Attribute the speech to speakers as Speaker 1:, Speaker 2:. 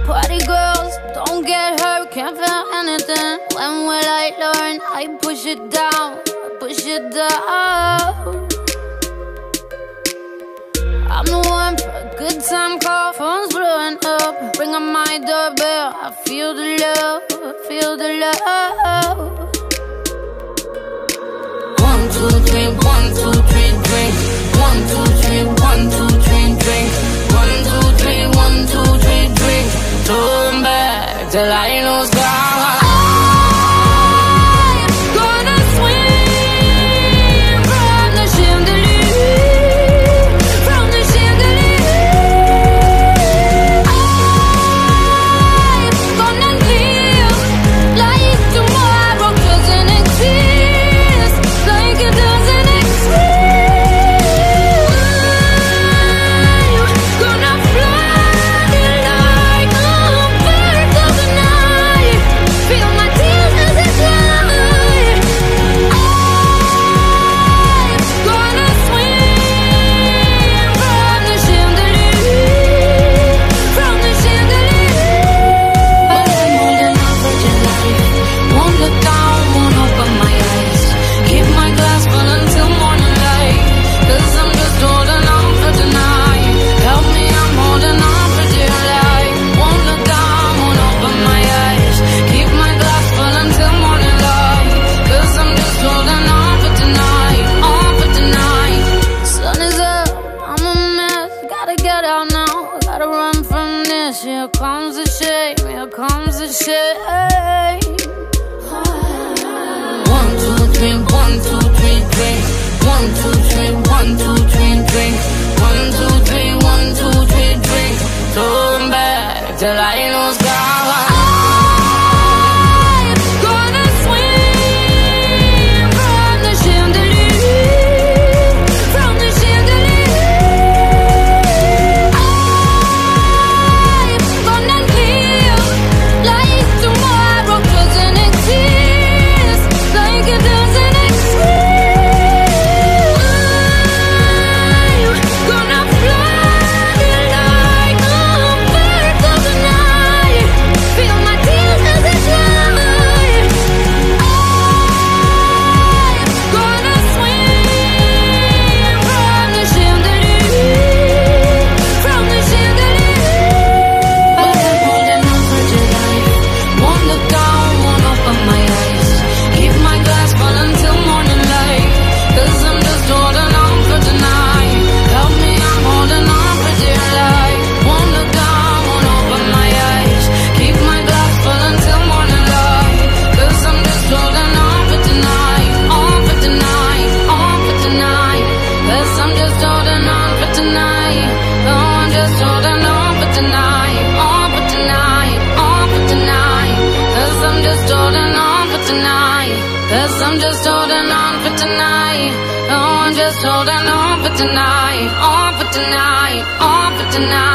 Speaker 1: Party girls, don't get hurt, can't feel anything. When will I learn? I push it down, push it down. I'm the one for a good time call, phone's blowing up. Ring on my doorbell, I feel the love, I feel the love. 1, 2, 3, 1, 2, 3, drink. 1, 2, 3, 1, 2, 3, drink. 1, 2, 3, 1, 2, 3, drink. Turn back till I lose God. I'm gonna swing from the chandelier, from the chandelier. I'm gonna live like tomorrow doesn't exist, like it doesn't exist. I'm gonna fly like a bird of the night. Feel my tears as they fly. I'm gonna swing from the chandelier, from the chandelier. But I'm holding on for your life. Won't look down, won't open my eyes. Keep my glass full until morning light. 'Cause I'm just holding on for tonight. Help me, I'm holding on for dear life. Won't look down, won't open my eyes. Keep my glass full until morning light. 'Cause I'm just holding on for tonight, on for tonight. Sun is up, I'm a mess. Gotta get out now, gotta run from this. Here comes the shame, here comes the shame. 1, 2, 3, 1, 2, 3, drink. 1, 2, 3, 1, 2, 3, drink. 1, 2, 3, 1, 2, 3, drink. Turn back till I lose God. I'm gonna swing from the chandelier, from the chandelier. I'm gonna live like tomorrow doesn't exist, like it doesn't exist. I'm gonna fly like a bird of the night. Feel my tears as they fly. I'm gonna swing from the chandelier, from the chandelier. But I'm holding on for dear life. Won't look down, won't open my eyes. Keep my glass full until morning light. 'Cause I'm just holding on for tonight. Help me, I'm holding on for dear life. Won't look down, won't open my eyes. Keep my glass full until morning light. 'Cause I'm just holding on for tonight, on for tonight, on for tonight. 'Cause I'm just holding on for tonight. Oh, I'm just holding on for tonight, on for tonight, on for tonight. 'Cause I'm just holding on for tonight. 'Cause I'm just holding on for tonight. Oh, I'm just holding on for tonight, on for tonight, on for tonight.